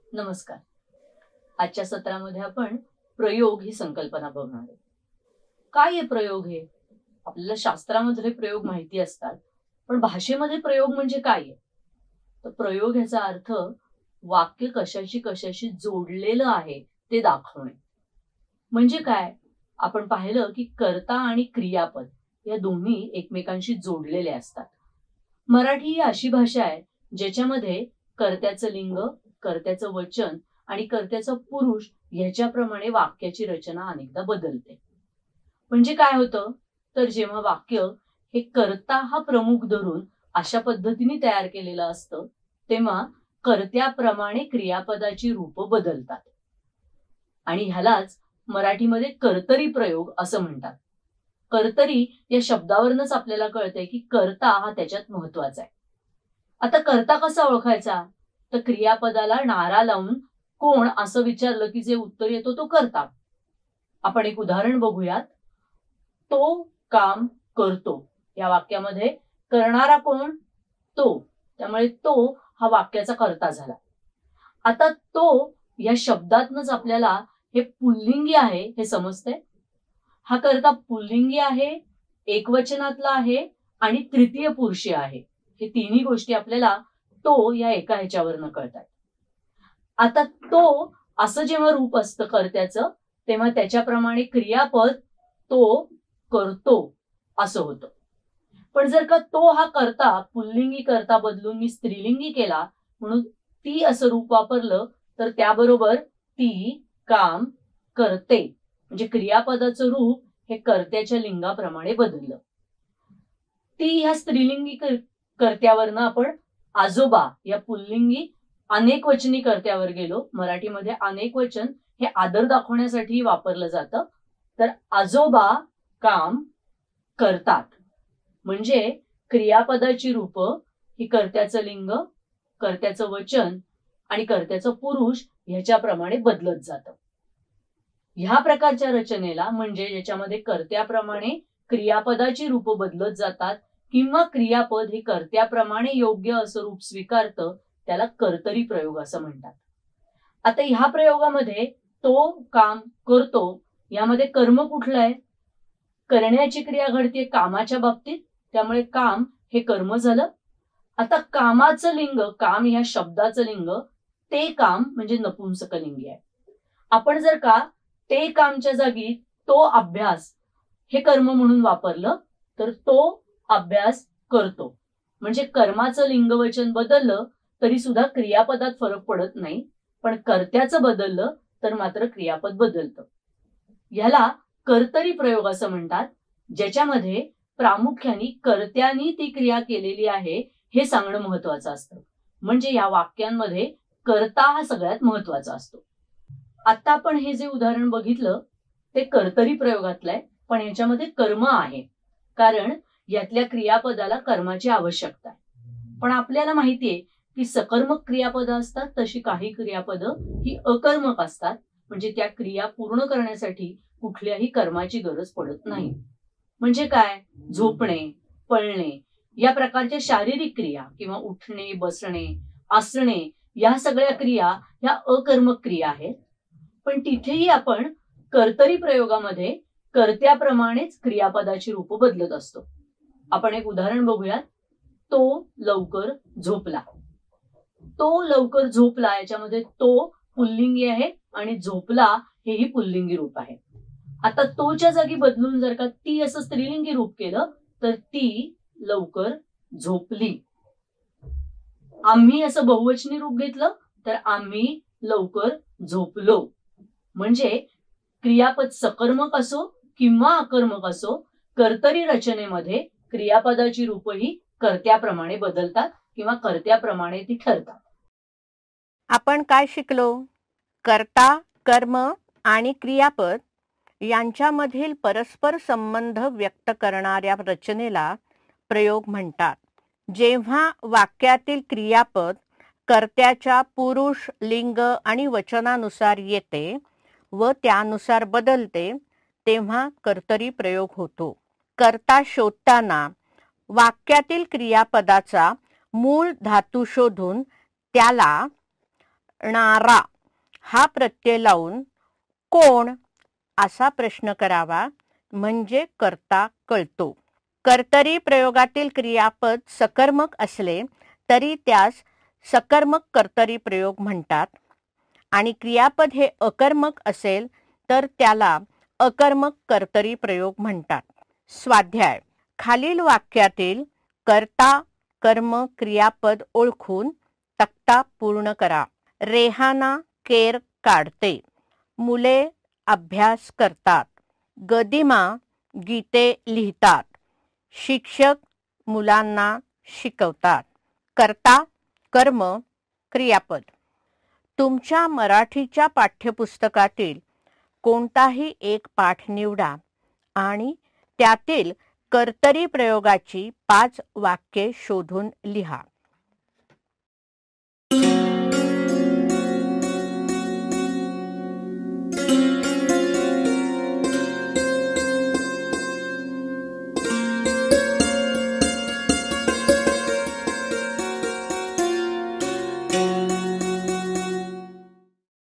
नमस्कार. आजच्या सत्रामध्ये आपण प्रयोग ही संकल्पना बघणार आहोत. काय आहे प्रयोग हे? आपल्याला शास्त्रामध्ये प्रयोग माहिती असतात, पण भाषेमध्ये प्रयोग म्हणजे काय आहे? तर प्रयोग ह्याचा अर्थ वाक्य कशाशी कशाशी जोडलेलं आहे ते दाखवणे. म्हणजे काय? आपण पाहिलं की कर्ता आणि क्रियापद या दोन्ही एकमेकांशी जोडलेले असतात. मराठी ही अशी भाषा आहे ज्याच्यामध्ये कर्त्याचं लिंग, कर्त्याचं वचन आणि कर्त्याचा पुरुष ह्याच्याप्रमाणे वाक्याची रचना अनेकदा बदलते. म्हणजे काय होतं? तर जेव्हा वाक्य हे कर्ता हा प्रमुख धरून अशा पद्धतीने तयार केलेलं असतं, तेव्हा कर्त्याप्रमाणे क्रियापदाची रूप बदलतात. आणि ह्यालाच मराठीमध्ये कर्तरी प्रयोग असं म्हणतात. कर्तरी या शब्दावरूनच आपल्याला कळतंय की कर्ता हा त्याच्यात महत्वाचा आहे. आता कर्ता कसा ओळखायचा? तर क्रियापदाला नारा लावून कोण असं विचारलं की जे उत्तर येतो तो कर्ता. आपण एक उदाहरण बघूयात. तो काम करतो या वाक्यामध्ये करणारा कोण? तो. त्यामुळे तो हा वाक्याचा कर्ता झाला. आता तो या शब्दातनच आपल्याला हे पुल्लिंगी आहे हे समजतंय. हा कर्ता पुल्लिंगी आहे, एकवचनातला आहे आणि तृतीय पुरुषी आहे. हे तिन्ही गोष्टी आपल्याला तो या एका ह्याच्यावरनं कळतात. आता तो असं जेव्हा रूप असतं कर्त्याचं, तेव्हा त्याच्याप्रमाणे क्रियापद तो करतो असं होतं. पण जर का तो हा कर्ता पुल्लिंगी कर्ता बदलून मी स्त्रीलिंगी केला म्हणून ती असं रूप वापरलं, तर त्याबरोबर ती काम करते. म्हणजे क्रियापदाचं रूप हे कर्त्याच्या लिंगाप्रमाणे बदललं. ती ह्या स्त्रीलिंगी कर्त्यावरनं आपण आजोबा या पुल्लिंगी अनेकवचनी कर्त्यावर गेलो. मराठीमध्ये अनेकवचन हे आदर दाखवण्यासाठी वापरलं जातं. तर आजोबा काम करतात. म्हणजे क्रियापदाची रूप ही कर्त्याचं लिंग, कर्त्याचं वचन आणि कर्त्याचं पुरुष ह्याच्याप्रमाणे बदलत जातं. ह्या प्रकारच्या रचनेला म्हणजे ज्याच्यामध्ये कर्त्याप्रमाणे क्रियापदाची रूप बदलत जातात किंवा क्रियापद हे कर्त्याप्रमाणे योग्य असं रूप स्वीकारतं, त्याला कर्तरी प्रयोग असं म्हणतात. आता ह्या प्रयोगामध्ये तो काम करतो यामध्ये कर्म कुठलं आहे? करण्याची क्रिया घडते कामाच्या बाबतीत, त्यामुळे काम हे कर्म झालं. आता कामाचं लिंग, काम ह्या शब्दाचं लिंग ते काम म्हणजे नपुंसकलिंगी आहे. आपण जर का ते कामच्या जागी तो अभ्यास हे कर्म म्हणून वापरलं तर तो अभ्यास करतो. म्हणजे कर्माचं लिंगवचन बदललं तरी सुद्धा क्रियापदात फरक पडत नाही, पण कर्त्याचं बदललं तर मात्र क्रियापद बदलतं. ह्याला कर्तरी प्रयोग असं म्हणतात, ज्याच्यामध्ये प्रामुख्याने कर्त्यानी ती क्रिया केलेली आहे हे सांगणं महत्वाचं असतं. म्हणजे या वाक्यांमध्ये कर्ता हा सगळ्यात महत्वाचा असतो. आता आपण हे जे उदाहरण बघितलं ते कर्तरी प्रयोगातलं आहे, पण याच्यामध्ये कर्म आहे, कारण यातल्या क्रियापदाला कर्माची आवश्यकता आहे. पण आपल्याला माहितीये की सकर्मक क्रियापदं असतात, तशी काही क्रियापदं ही अकर्मक असतात. म्हणजे त्या क्रिया पूर्ण करण्यासाठी कुठल्याही कर्माची गरज पडत नाही. म्हणजे काय? झोपणे, पळणे या प्रकारच्या शारीरिक क्रिया किंवा उठणे, बसणे, असणे या सगळ्या क्रिया ह्या अकर्मक क्रिया आहेत. पण तिथेही आपण कर्तरी प्रयोगामध्ये कर्त्याप्रमाणेच क्रियापदाची रूप बदलत असतो. आपण एक उदाहरण बघूयात. तो लवकर झोपला. तो लवकर झोपला याच्यामध्ये तो पुल्लिंगी आहे आणि झोपला हेही पुल्लिंगी रूप आहे. आता तोच्या जागी बदलून जर का ती असं स्त्रीलिंगी रूप केलं तर ती लवकर झोपली. आम्ही असं बहुवचनी रूप घेतलं तर आम्ही लवकर झोपलो. म्हणजे क्रियापद सकर्मक असो किंवा अकर्मक असो, कर्तरी रचनेमध्ये क्रियापदाची रूपही कर्त्याप्रमाणे बदलतात किंवा कर्त्याप्रमाणे ती ठरतात. आपण काय शिकलो? कर्ता, कर्म आणि क्रियापद यांच्यामधील परस्पर संबंध व्यक्त करणाऱ्या रचनेला प्रयोग म्हणतात. जेव्हा वाक्यातील क्रियापद कर्त्याच्या पुरुष, लिंग आणि वचनानुसार येते व त्यानुसार बदलते, तेव्हा कर्तरी प्रयोग होतो. कर्ता शोधताना वाक्यातील क्रियापदाचा मूळ धातू शोधून त्याला नारा हा प्रत्यय लावून कोण असा प्रश्न करावा, म्हणजे कर्ता कळतो. कर्तरी प्रयोगातील क्रियापद सकर्मक असले तरी त्यास सकर्मक कर्तरी प्रयोग म्हणतात आणि क्रियापद हे अकर्मक असेल तर त्याला अकर्मक कर्तरी प्रयोग म्हणतात. स्वाध्याय. खालील वाक्यातील कर्ता कर्म क्रियापद ओळखून तक्ता पूर्ण करा. रेहाना केर काढते. मुले अभ्यास करतात. गदिमा गीते लिहितात. शिक्षक मुलांना शिकवतात. कर्ता कर्म क्रियापद. तुमच्या मराठीच्या पाठ्यपुस्तकातील कोणताही एक पाठ निवडा आणि त्यातील कर्तरी प्रयोगाची 5 वाक्ये शोधून लिहा.